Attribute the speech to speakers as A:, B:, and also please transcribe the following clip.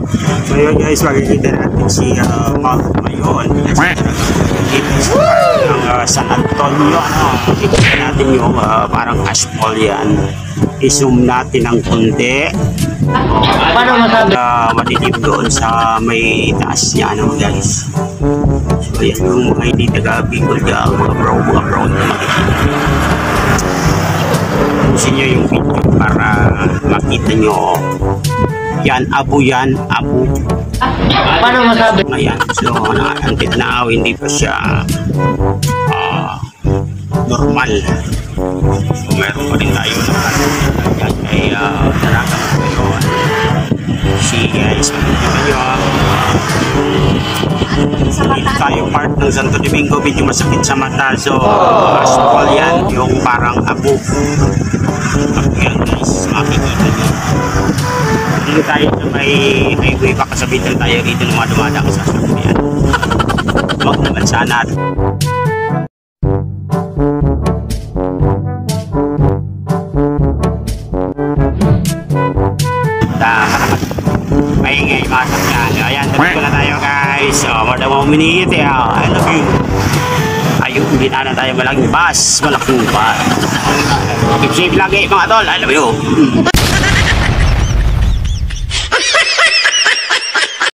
A: So yun guys, makikita natin si Mark ngayon. San Antonio, makikita natin yung parang asphalt yan. I-zoom natin ng kundi.
B: Paano masabi?
A: Madilim doon sa may taas niya guys. So yan yung mga hindi taga-Bicol dyan, mga bro na makikita. Pusin nyo yung video para makita nyo. Yan, abo.
B: Paano masabi?
A: Ayan, so until now hindi pa siya normal. So meron pa rin tayo na ay daraga pa ngayon. Si guys, makikita nyo dito tayo part ng Santo Domingo, medyo masakit sa mata. So asphalt yan, yung parang abo. Yan guys, makikita nyo. Dito tayo sa may highway, baka sabitan tayo dito ng mga dumadang sa sasakyan. Huwag naman sana. Maingay mga sakyan. Ayan, dito na tayo guys. So, madamang minute. I love you. Ayun, hindi na tayo malaking bus. Malaking bus. Keep safe lagi mga tol. I love you.